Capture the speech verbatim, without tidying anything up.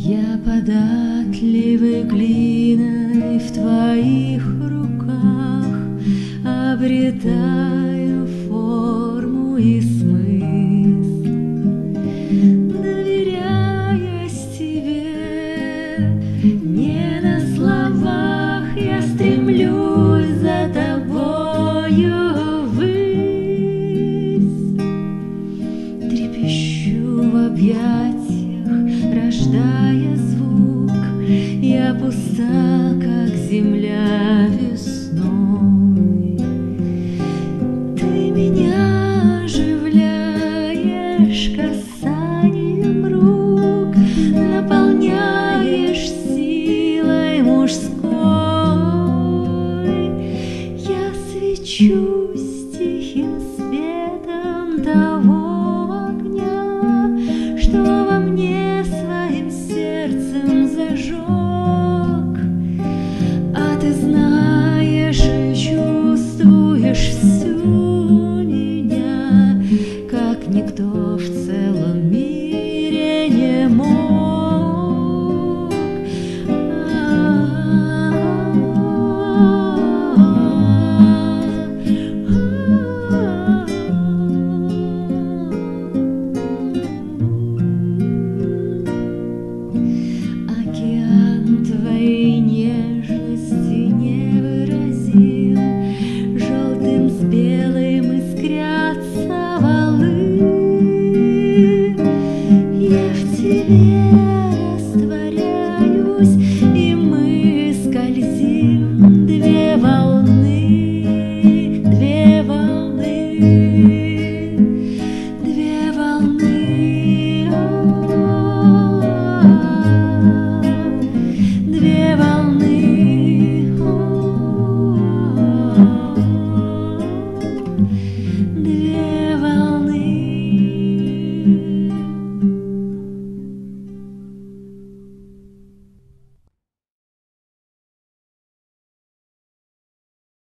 Я податливой глиной в твоих руках обретаю форму и смысл, доверяясь тебе. Не на словах я стремлюсь за тобою ввысь, трепещу в объятиях, рождая звук. Я пуста, как земля весной. Ты меня оживляешь касанием рук, наполняешь силой мужской. Я свечусь тихим светом того огня, что во мне своим сердцем зажег. А ты знаешь и чувствуешь всю меня, как никто в целом мире не мог. Океан твоей нежности невыразим, желтым с белым искрятся валы. Я в тебе растворяюсь, и мы скользим, две волны, две волны.